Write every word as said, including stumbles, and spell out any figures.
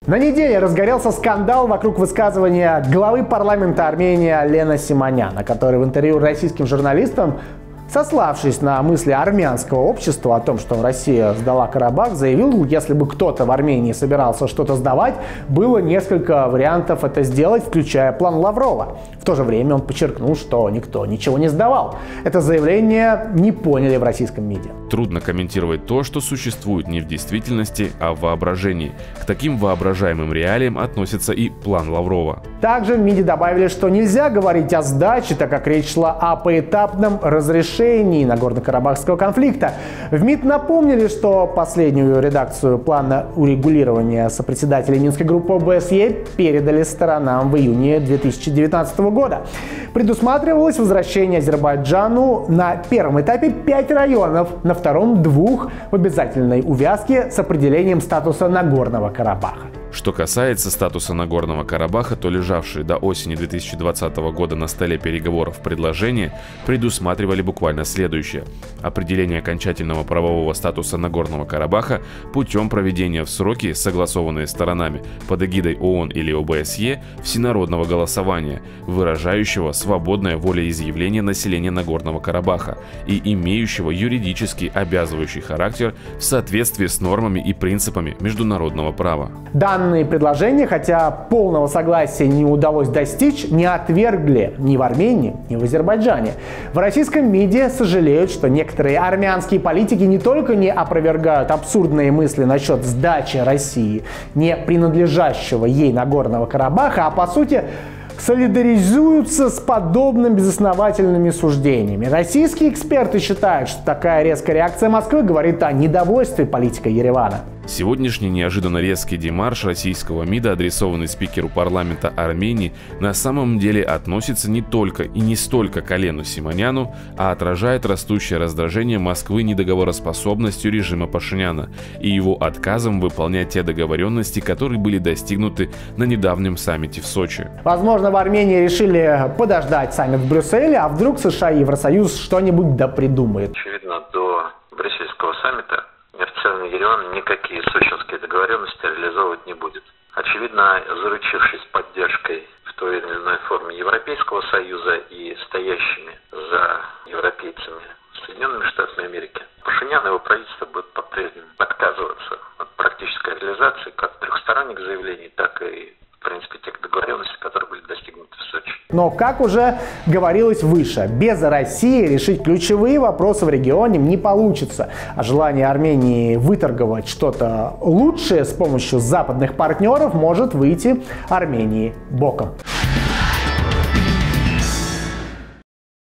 На неделе разгорелся скандал вокруг высказывания главы парламента Армении Алена Симоняна, который в интервью российским журналистам, сославшись на мысли армянского общества о том, что Россия сдала Карабах, заявил, если бы кто-то в Армении собирался что-то сдавать, было несколько вариантов это сделать, включая план Лаврова. В то же время он подчеркнул, что никто ничего не сдавал. Это заявление не поняли в российском МИДе. Трудно комментировать то, что существует не в действительности, а в воображении. К таким воображаемым реалиям относится и план Лаврова. Также в МИДе добавили, что нельзя говорить о сдаче, так как речь шла о поэтапном разрешении Нагорно-Карабахского конфликта. В МИД напомнили, что последнюю редакцию плана урегулирования сопредседателей Минской группы ОБСЕ передали сторонам в июне две тысячи девятнадцатого года. Предусматривалось возвращение Азербайджану на первом этапе пять районов, на втором двух в обязательной увязке с определением статуса Нагорного Карабаха. Что касается статуса Нагорного Карабаха, то лежавшие до осени две тысячи двадцатого года на столе переговоров предложения предусматривали буквально следующее: определение окончательного правового статуса Нагорного Карабаха путем проведения в сроки, согласованные сторонами под эгидой ООН или ОБСЕ, всенародного голосования, выражающего свободное волеизъявление населения Нагорного Карабаха и имеющего юридически обязывающий характер в соответствии с нормами и принципами международного права. Данные предложения, хотя полного согласия не удалось достичь, не отвергли ни в Армении, ни в Азербайджане. В российском МИДе сожалеют, что некоторые армянские политики не только не опровергают абсурдные мысли насчет сдачи России, не принадлежащего ей Нагорного Карабаха, а по сути солидаризуются с подобными безосновательными суждениями. Российские эксперты считают, что такая резкая реакция Москвы говорит о недовольстве политикой Еревана. Сегодняшний неожиданно резкий демарш российского МИДа, адресованный спикеру парламента Армении, на самом деле относится не только и не столько к Алену Симоняну, а отражает растущее раздражение Москвы недоговороспособностью режима Пашиняна и его отказом выполнять те договоренности, которые были достигнуты на недавнем саммите в Сочи. Возможно, в Армении решили подождать саммит в Брюсселе, а вдруг США и Евросоюз что-нибудь допридумают. Очевидно, до брюссельского саммита официальный Ереван никакие сочинские договоренности реализовывать не будет. Очевидно, заручившись поддержкой в той или иной форме Европейского Союза и стоящими за европейцами Соединенными Штатами Америки, Пашинян и его правительство будут по-прежнему отказываться от практической реализации как трехсторонних заявлений, так и в принципе тех договоренностей, которые были достигнуты в Сочи. Но, как уже говорилось выше, без России решить ключевые вопросы в регионе не получится. А желание Армении выторговать что-то лучшее с помощью западных партнеров может выйти Армении боком.